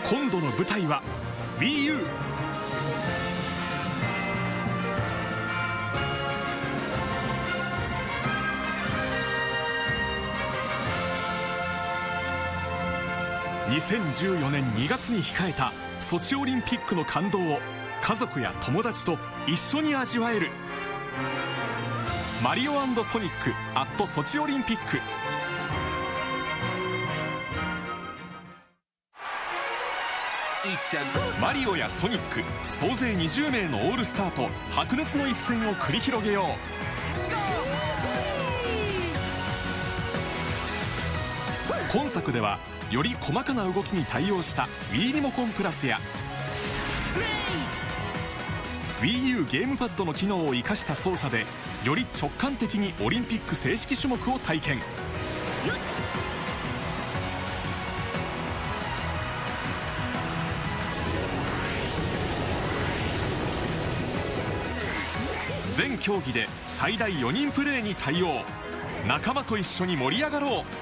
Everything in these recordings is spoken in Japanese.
今度の舞台は WiiU。2014年2月に控えたソチオリンピックの感動を家族や友達と一緒に味わえるマリオ&ソニックアットソチオリンピック。マリオやソニック総勢20名のオールスターと白熱の一戦を繰り広げよう。今作ではより細かな動きに対応した Wii リモコンプラスや WiiU ゲームパッドの機能を生かした操作でより直感的にオリンピック正式種目を体験。全競技で最大4人プレーに対応。仲間と一緒に盛り上がろう。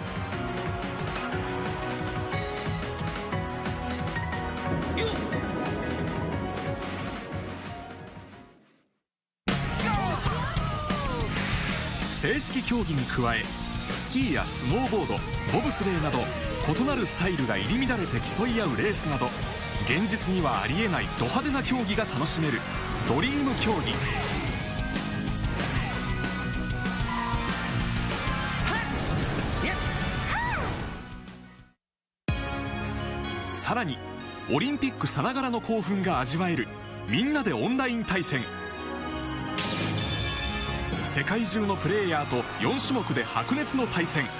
正式競技に加えスキーやスノーボード、ボブスレーなど異なるスタイルが入り乱れて競い合うレースなど現実にはありえないド派手な競技が楽しめるドリーム競技。さらにオリンピックさながらの興奮が味わえるみんなでオンライン対戦。世界中のプレイヤーと4種目で白熱の対戦。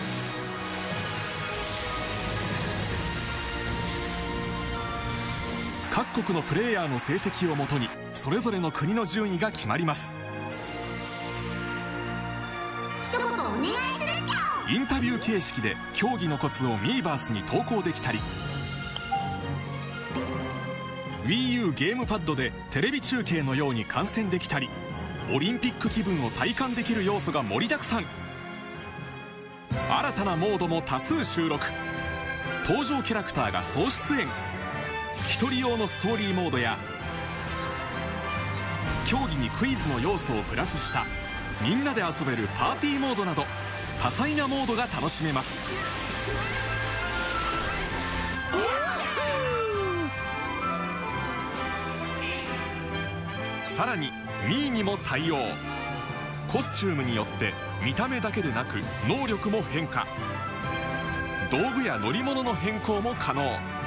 各国のプレイヤーの成績をもとにそれぞれの国の順位が決まります。 一言お願いするじゃん。 インタビュー形式で競技のコツをミーバースに投稿できたり WiiU ゲームパッドでテレビ中継のように観戦できたりオリンピック気分を体感できる要素が盛りだくさん。新たなモードも多数収録。登場キャラクターが総出演。一人用のストーリーモードや競技にクイズの要素をプラスしたみんなで遊べるパーティーモードなど多彩なモードが楽しめます。さらにミーにも対応。コスチュームによって見た目だけでなく能力も変化。道具や乗り物の変更も可能。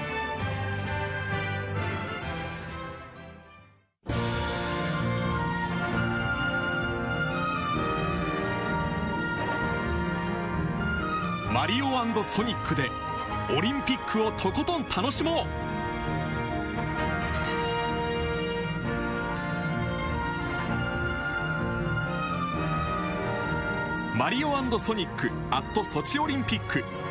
マリオ&ソニックでオリンピックをとことん楽しもう。マリオ&ソニックアットソチオリンピック。